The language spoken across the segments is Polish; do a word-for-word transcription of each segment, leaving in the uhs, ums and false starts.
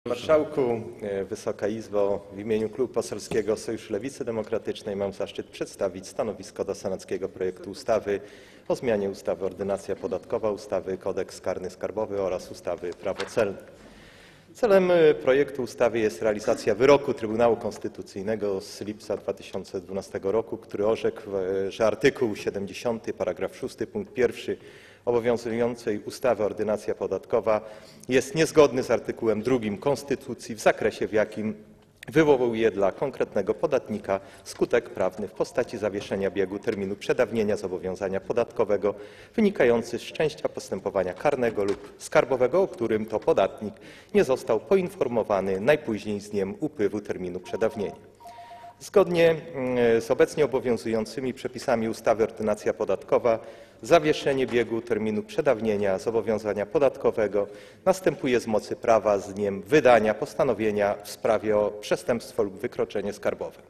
Marszałku, Wysoka Izbo, w imieniu Klubu Poselskiego Sojusz Lewicy Demokratycznej mam zaszczyt przedstawić stanowisko do senackiego projektu ustawy o zmianie ustawy Ordynacja podatkowa, ustawy Kodeks karny skarbowy oraz ustawy Prawo celne. Celem projektu ustawy jest realizacja wyroku Trybunału Konstytucyjnego z lipca dwa tysiące dwunastego roku, który orzekł, że artykuł siedemdziesiąty paragraf szósty punkt pierwszy obowiązującej ustawy Ordynacja podatkowa jest niezgodny z artykułem drugim Konstytucji w zakresie, w jakim wywołuje dla konkretnego podatnika skutek prawny w postaci zawieszenia biegu terminu przedawnienia zobowiązania podatkowego wynikający z wszczęcia postępowania karnego lub skarbowego, o którym to podatnik nie został poinformowany najpóźniej z dniem upływu terminu przedawnienia. Zgodnie z obecnie obowiązującymi przepisami ustawy Ordynacja podatkowa zawieszenie biegu terminu przedawnienia zobowiązania podatkowego następuje z mocy prawa z dniem wydania postanowienia w sprawie o przestępstwo lub wykroczenie skarbowe.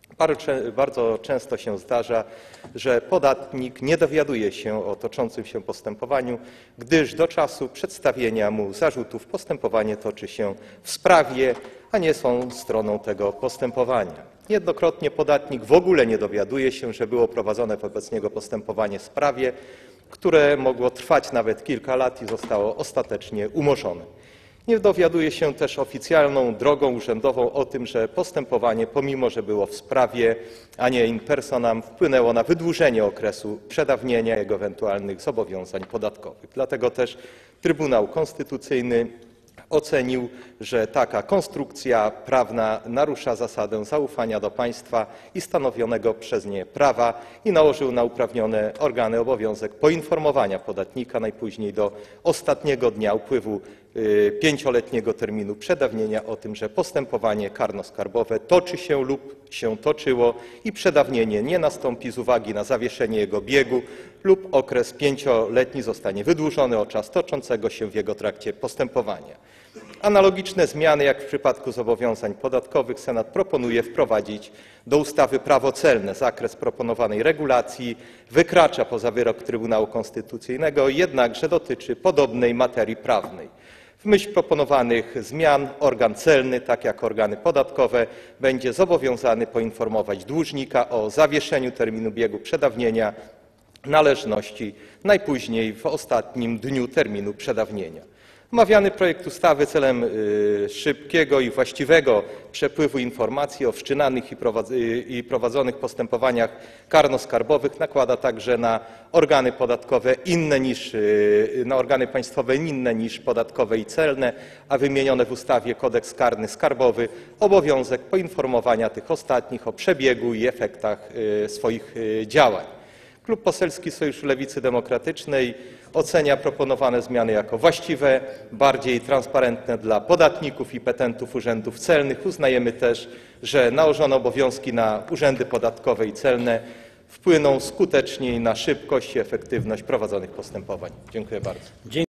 Bardzo często się zdarza, że podatnik nie dowiaduje się o toczącym się postępowaniu, gdyż do czasu przedstawienia mu zarzutów postępowanie toczy się w sprawie, a nie są stroną tego postępowania. Niejednokrotnie podatnik w ogóle nie dowiaduje się, że było prowadzone wobec niego postępowanie w sprawie, które mogło trwać nawet kilka lat i zostało ostatecznie umorzone. Nie dowiaduje się też oficjalną drogą urzędową o tym, że postępowanie, pomimo że było w sprawie, a nie in personam, wpłynęło na wydłużenie okresu przedawnienia jego ewentualnych zobowiązań podatkowych. Dlatego też Trybunał Konstytucyjny ocenił, że taka konstrukcja prawna narusza zasadę zaufania do państwa i stanowionego przez nie prawa i nałożył na uprawnione organy obowiązek poinformowania podatnika najpóźniej do ostatniego dnia upływu pięcioletniego terminu przedawnienia o tym, że postępowanie karno-skarbowe toczy się lub się toczyło i przedawnienie nie nastąpi z uwagi na zawieszenie jego biegu lub okres pięcioletni zostanie wydłużony o czas toczącego się w jego trakcie postępowania. Analogiczne zmiany jak w przypadku zobowiązań podatkowych Senat proponuje wprowadzić do ustawy Prawo celne. Zakres proponowanej regulacji wykracza poza wyrok Trybunału Konstytucyjnego, jednakże dotyczy podobnej materii prawnej. W myśl proponowanych zmian organ celny, tak jak organy podatkowe, będzie zobowiązany poinformować dłużnika o zawieszeniu terminu biegu przedawnienia należności najpóźniej w ostatnim dniu terminu przedawnienia. Omawiany projekt ustawy celem szybkiego i właściwego przepływu informacji o wszczynanych i prowadzonych postępowaniach karno-skarbowych nakłada także na organy podatkowe inne niż, na organy państwowe inne niż podatkowe i celne, a wymienione w ustawie Kodeks karny skarbowy obowiązek poinformowania tych ostatnich o przebiegu i efektach swoich działań. Klub Poselski Sojusz Lewicy Demokratycznej ocenia proponowane zmiany jako właściwe, bardziej transparentne dla podatników i petentów urzędów celnych. Uznajemy też, że nałożone obowiązki na urzędy podatkowe i celne wpłyną skuteczniej na szybkość i efektywność prowadzonych postępowań. Dziękuję bardzo.